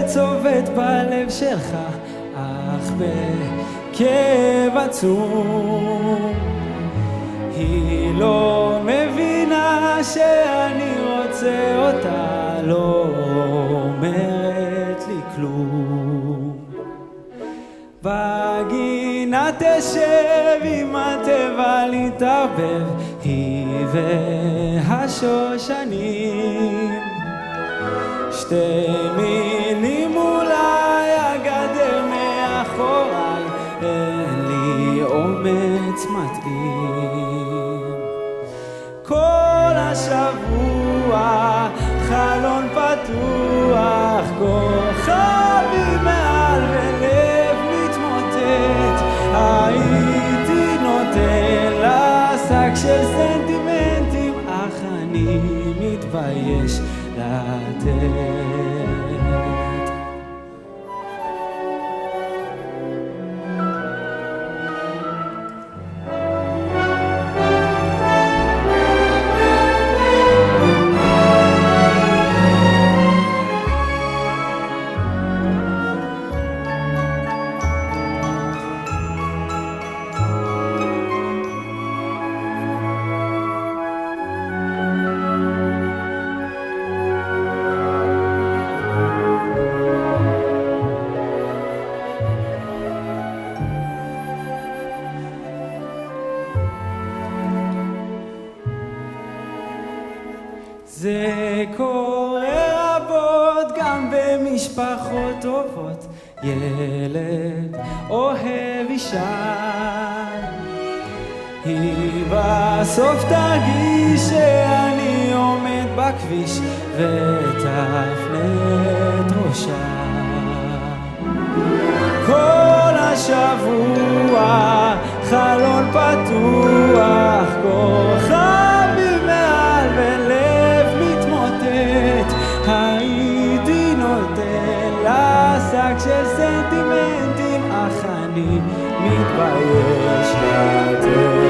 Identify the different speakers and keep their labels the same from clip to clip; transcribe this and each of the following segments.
Speaker 1: צובט בלב שלך, אך בכאב עצום. היא לא מבינה שאני רוצה אותה, לא אומרת לי כלום. בגינה תשב עם הטבע להתערבב, היא והשושנים. שתי מילים אולי, הגדר מאחוריי, אין לי אומץ מתאים. כל השבוע חלון פתוח, כוכבים מעל ולב מתמוטט. הייתי נותן לה שק של סנטימנטים, אך אני מתבייש לתת. זה קורה רבות גם במשפחות טובות, ילד אוהב אישה, היא בסוף תרגיש שאני עומד בכביש ותפנה את ראשה. כל השבוע חלון פתוח, כוכבים מעל ולב מתמוטט. הייתי נותן לה שק של סנטימנטים, אך אני מתבייש לתת.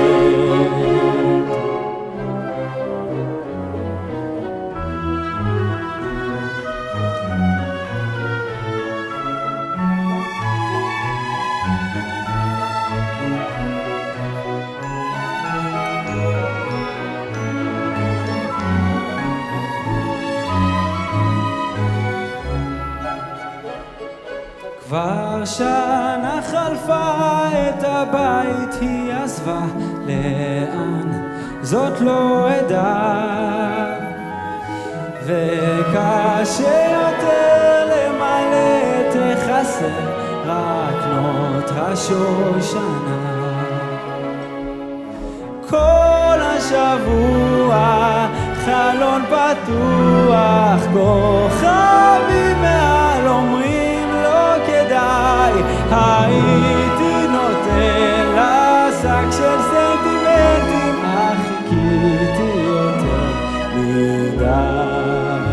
Speaker 1: כבר שנה חלפה, את הבית היא עזבה, לאן זאת לא אדע. וקשה יותר למלא את החסר, רק נותרה שושנה. כל השבוע חלון פתוח, כוכבים מעל אומרים לא כדאי. הייתי נותן לה שק של סנטימנטים, אך חיכיתי יותר מדי.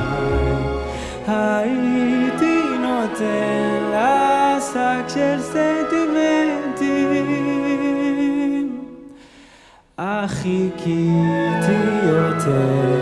Speaker 1: הייתי נותן לה שק של סנטימנטים, אך חיכיתי יותר